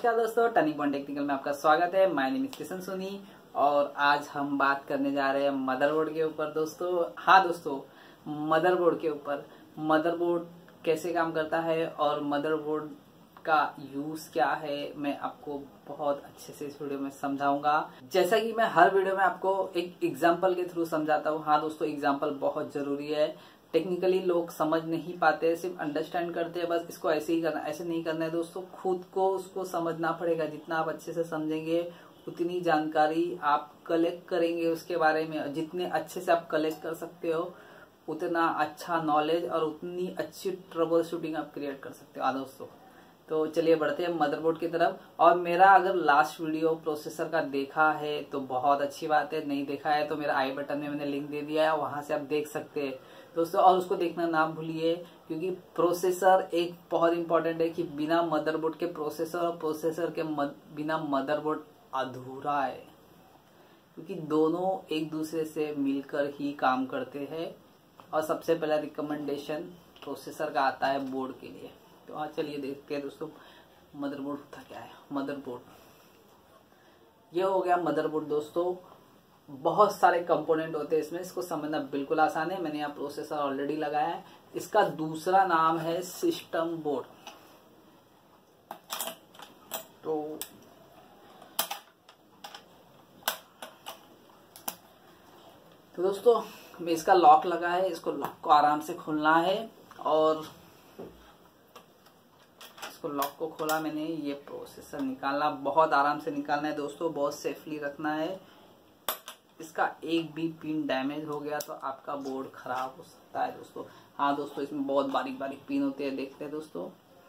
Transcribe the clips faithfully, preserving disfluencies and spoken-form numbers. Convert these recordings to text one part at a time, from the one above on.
नमस्कार दोस्तों, turning point technical में आपका स्वागत है। My name is Kishan Soni और आज हम बात करने जा रहे हैं मदरबोर्ड के ऊपर दोस्तों। हाँ दोस्तों, मदरबोर्ड के ऊपर। मदरबोर्ड कैसे काम करता है और मदरबोर्ड का यूज क्या है, मैं आपको बहुत अच्छे से इस वीडियो में समझाऊंगा। जैसा कि मैं हर वीडियो में आपको एक एग्जांपल के थ्रू समझाता हूँ। हाँ दोस्तों, एग्जांपल बहुत जरूरी है। टेक्निकली लोग समझ नहीं पाते, सिर्फ अंडरस्टैंड करते हैं, बस इसको ऐसे ही करना, ऐसे नहीं करना है दोस्तों। खुद को उसको समझना पड़ेगा। जितना आप अच्छे से समझेंगे उतनी जानकारी आप कलेक्ट करेंगे उसके बारे में। जितने अच्छे से आप कलेक्ट कर सकते हो उतना अच्छा नॉलेज और उतनी अच्छी ट्रबल शूटिंग आप क्रिएट कर सकते हो। हाँ दोस्तों, तो चलिए बढ़ते हैं मदरबोर्ड की तरफ। और मेरा अगर लास्ट वीडियो प्रोसेसर का देखा है तो बहुत अच्छी बात है, नहीं देखा है तो मेरा आई बटन में मैंने लिंक दे दिया है, वहां से आप देख सकते हैं दोस्तों। और उसको देखना ना भूलिए, क्योंकि प्रोसेसर एक बहुत इंपॉर्टेंट है कि बिना मदरबोर्ड के प्रोसेसर और प्रोसेसर के मद, बिना मदरबोर्ड अधूरा है, क्योंकि दोनों एक दूसरे से मिलकर ही काम करते हैं। और सबसे पहला रिकमेंडेशन प्रोसेसर का आता है बोर्ड के लिए। तो आज चलिए देखते हैं दोस्तों मदरबोर्ड होता क्या है। मदरबोर्ड ये हो गया मदरबोर्ड दोस्तों। बहुत सारे कंपोनेंट होते हैं इसमें, इसको समझना बिल्कुल आसान है। मैंने यहाँ प्रोसेसर ऑलरेडी लगाया है। इसका दूसरा नाम है सिस्टम बोर्ड। तो तो दोस्तों इसका लॉक लगा है, इसको लॉक को आराम से खोलना है। और इसको लॉक को खोला मैंने, ये प्रोसेसर निकालना बहुत आराम से निकालना है दोस्तों, बहुत सेफली रखना है। इसका एक भी पिन डैमेज हो गया तो आपका बोर्ड खराब हो सकता है दोस्तों। हाँ दोस्तों, इसमें बहुत बारीक बारीक पिन होते हैं, देखते हैं दोस्तों।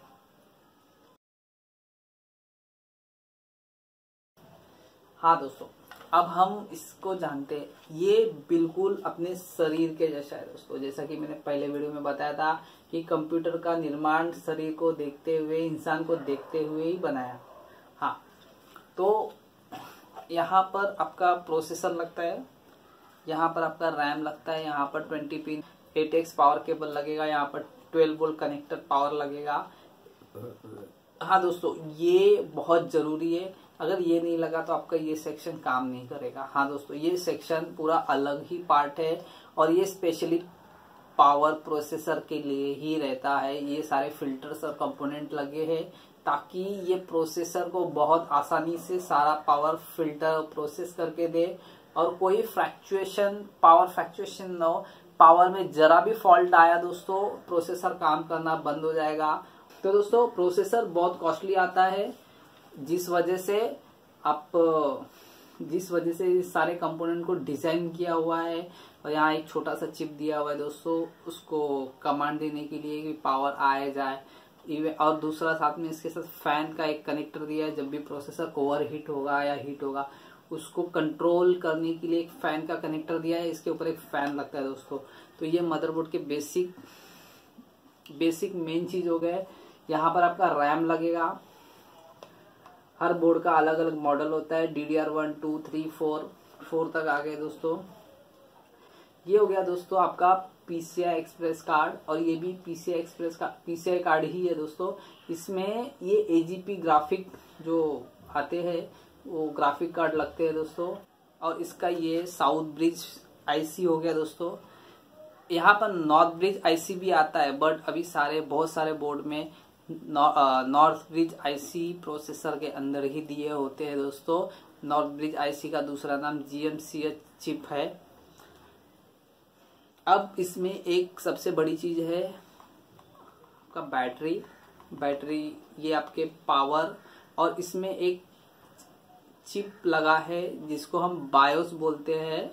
हाँ दोस्तों, अब हम इसको जानते हैं। ये बिल्कुल अपने शरीर के जैसा है दोस्तों। जैसा कि मैंने पहले वीडियो में बताया था कि कंप्यूटर का निर्माण शरीर को देखते हुए, इंसान को देखते हुए ही बनाया। हाँ, तो यहाँ पर आपका प्रोसेसर लगता है, यहाँ पर आपका रैम लगता है, यहाँ पर twenty pin eight X power cable लगेगा, यहाँ पर ट्वेल्व वोल्ट कनेक्टर पावर लगेगा। हाँ दोस्तों, ये बहुत जरूरी है। अगर ये नहीं लगा तो आपका ये सेक्शन काम नहीं करेगा। हाँ दोस्तों, ये सेक्शन पूरा अलग ही पार्ट है और ये स्पेशली पावर प्रोसेसर के लिए ही रहता है। ये सारे फिल्टर्स और कंपोनेंट लगे हैं ताकि ये प्रोसेसर को बहुत आसानी से सारा पावर फिल्टर प्रोसेस करके दे और कोई फ्लैक्चुएशन, पावर फ्लैक्चुएशन न हो। पावर में जरा भी फॉल्ट आया दोस्तों, प्रोसेसर काम करना बंद हो जाएगा। तो दोस्तों प्रोसेसर बहुत कॉस्टली आता है, जिस वजह से आप जिस वजह से इस सारे कंपोनेंट को डिजाइन किया हुआ है। और यहाँ एक छोटा सा चिप दिया हुआ है दोस्तों, उसको कमांड देने के लिए कि पावर आए जाए। और दूसरा साथ में इसके साथ फैन का एक कनेक्टर दिया है। जब भी प्रोसेसर ओवर हीट होगा या हीट होगा उसको कंट्रोल करने के लिए एक फैन का कनेक्टर दिया है। इसके ऊपर एक फैन लगता है दोस्तों। तो ये मदरबोर्ड के बेसिक बेसिक मेन चीज हो गए। यहाँ पर आपका रैम लगेगा। हर बोर्ड का अलग अलग मॉडल होता है, D D R one two three four four तक आ गए दोस्तों। ये हो गया दोस्तों आपका पीसीआई एक्सप्रेस कार्ड, और ये भी पीसीआई एक्सप्रेस का पीसीआई कार्ड ही है दोस्तों। इसमें ये एजीपी ग्राफिक जो आते हैं वो ग्राफिक कार्ड लगते हैं दोस्तों। और इसका ये साउथ ब्रिज आईसी हो गया दोस्तों। यहाँ पर नॉर्थ ब्रिज आईसी भी आता है, बट अभी सारे बहुत सारे बोर्ड में नॉर्थ ब्रिज आईसी प्रोसेसर के अंदर ही दिए होते हैं दोस्तों। नॉर्थ ब्रिज आईसी का दूसरा नाम जीएमसीएच चिप है। अब इसमें एक सबसे बड़ी चीज है आपका बैटरी। बैटरी ये आपके पावर, और इसमें एक चिप लगा है जिसको हम बायोस बोलते हैं।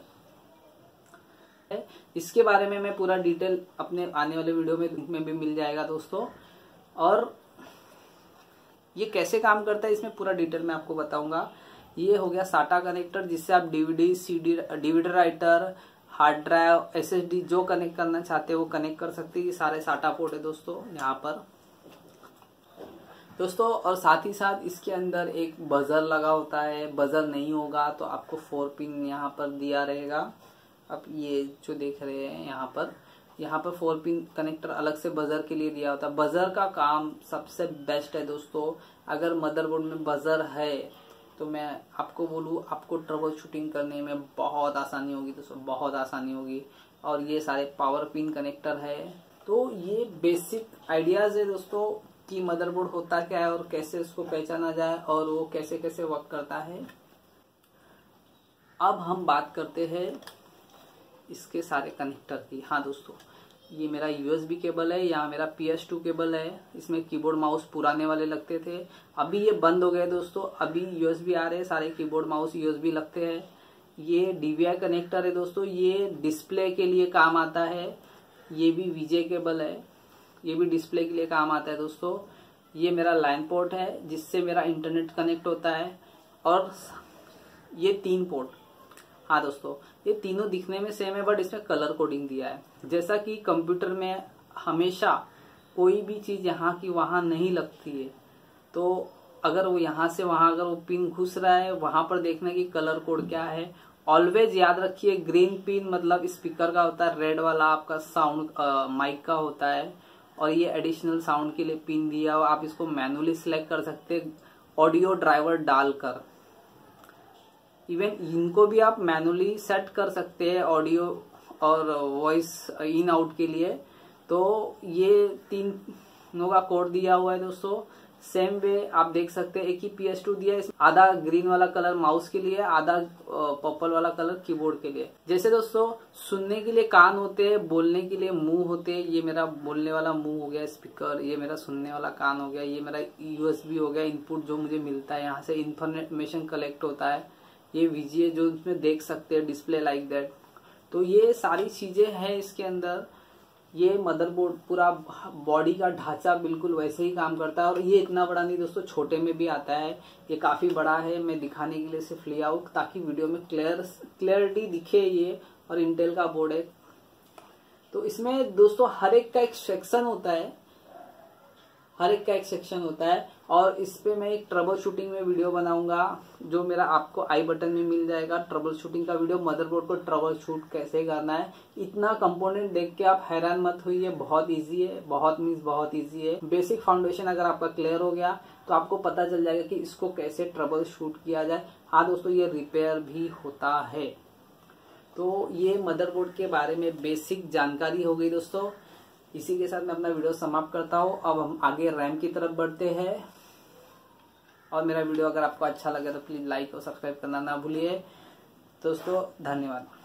इसके बारे में मैं पूरा डिटेल अपने आने वाले वीडियो में में भी मिल जाएगा दोस्तों। और ये कैसे काम करता है इसमें पूरा डिटेल मैं आपको बताऊंगा। ये हो गया साटा कनेक्टर, जिससे आप DVD, CD, DVD writer, hard drive, SSD जो कनेक्ट करना चाहते हो वो कनेक्ट कर सकते हैं। ये सारे साटा पोर्ट है दोस्तों यहाँ पर दोस्तों। और साथ ही साथ इसके अंदर एक बजर लगा होता है। बजर नहीं होगा तो आपको फोर पिन यहाँ पर दिया रहेगा। अब ये जो देख रहे हैं यहाँ पर यहाँ पर फोर पिन कनेक्टर अलग से बजर के लिए दिया होता है। बजर का काम सबसे बेस्ट है दोस्तों। अगर मदरबोर्ड में बजर है तो मैं आपको बोलूँ, आपको ट्रबल शूटिंग करने में बहुत आसानी होगी दोस्तों, बहुत आसानी होगी। और ये सारे पावर पिन कनेक्टर है। तो ये बेसिक आइडियाज है दोस्तों कि मदरबोर्ड होता क्या है और कैसे उसको पहचाना जाए और वो कैसे कैसे वर्क करता है। अब हम बात करते हैं इसके सारे कनेक्टर की। हाँ दोस्तों, ये मेरा यूएसबी केबल है, यहाँ मेरा पी एस टू केबल है। इसमें कीबोर्ड माउस पुराने वाले लगते थे, अभी ये बंद हो गए दोस्तों। अभी यूएसबी आ रहे हैं, सारे कीबोर्ड माउस यूएसबी लगते हैं। ये डीवीआई कनेक्टर है दोस्तों, ये डिस्प्ले के लिए काम आता है। ये भी वीजे केबल है, ये भी डिस्प्ले के लिए काम आता है दोस्तों। ये मेरा लाइन पोर्ट है जिससे मेरा इंटरनेट कनेक्ट होता है। और ये तीन पोर्ट, हाँ दोस्तों, ये तीनों दिखने में सेम है बट इसमें कलर कोडिंग दिया है। जैसा कि कंप्यूटर में हमेशा कोई भी चीज यहाँ की वहां नहीं लगती है, तो अगर वो यहाँ से वहां अगर वो पिन घुस रहा है, वहां पर देखना कि कलर कोड क्या है। ऑलवेज याद रखिए, ग्रीन पिन मतलब स्पीकर का होता है, रेड वाला आपका साउंड माइक का होता है। और ये एडिशनल साउंड के लिए पिन दिया हुआ, आप इसको मैनुअली सिलेक्ट कर सकते हैं ऑडियो ड्राइवर डालकर। इवन इनको भी आप मैनुअली सेट कर सकते हैं ऑडियो और वॉइस इन आउट के लिए। तो ये तीनों का कोड दिया हुआ है दोस्तों। सेम वे आप देख सकते हैं, एक ही पी एस टू दिया है, आधा ग्रीन वाला कलर माउस के लिए, आधा पर्पल वाला कलर कीबोर्ड के लिए। जैसे दोस्तों सुनने के लिए कान होते हैं, बोलने के लिए मुंह होते हैं। ये मेरा बोलने वाला मुंह हो गया स्पीकर, ये मेरा सुनने वाला कान हो गया, ये मेरा यूएसबी हो गया इनपुट जो मुझे मिलता है, यहाँ से इंफॉर्मेशन कलेक्ट होता है। ये वीजीए जो इसमें देख सकते हैं, डिस्प्ले लाइक दैट। तो ये सारी चीजें हैं इसके अंदर। ये मदरबोर्ड पूरा बॉडी का ढांचा बिल्कुल वैसे ही काम करता है। और ये इतना बड़ा नहीं दोस्तों, छोटे में भी आता है, ये काफी बड़ा है। मैं दिखाने के लिए सिर्फ लिया हूँ ताकि वीडियो में क्लियर क्लियरिटी दिखे ये। और इंटेल का बोर्ड है। तो इसमें दोस्तों हर एक का एक सेक्शन होता है, हर एक का एक सेक्शन होता है। और इस पे मैं एक ट्रबल शूटिंग में वीडियो बनाऊंगा जो मेरा आपको आई बटन में मिल जाएगा। ट्रबल शूटिंग का वीडियो, मदरबोर्ड को ट्रबल शूट कैसे करना है। इतना कंपोनेंट देख के आप हैरान मत होइए, बहुत इजी है, बहुत मीन्स बहुत इजी है। बेसिक फाउंडेशन अगर आपका क्लियर हो गया तो आपको पता चल जाएगा कि इसको कैसे ट्रबल शूट किया जाए। हाँ दोस्तों, ये रिपेयर भी होता है। तो ये मदरबोर्ड के बारे में बेसिक जानकारी हो गई दोस्तों। इसी के साथ मैं अपना वीडियो समाप्त करता हूँ। अब हम आगे रैम की तरफ बढ़ते हैं। और मेरा वीडियो अगर आपको अच्छा लगे तो प्लीज लाइक और सब्सक्राइब करना ना भूलिए दोस्तों। धन्यवाद।